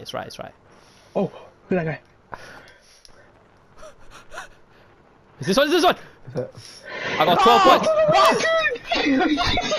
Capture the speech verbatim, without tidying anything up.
it's right, it's right. Oh, who's that guy? Is this one? Is this one? Is that... I got twelve points.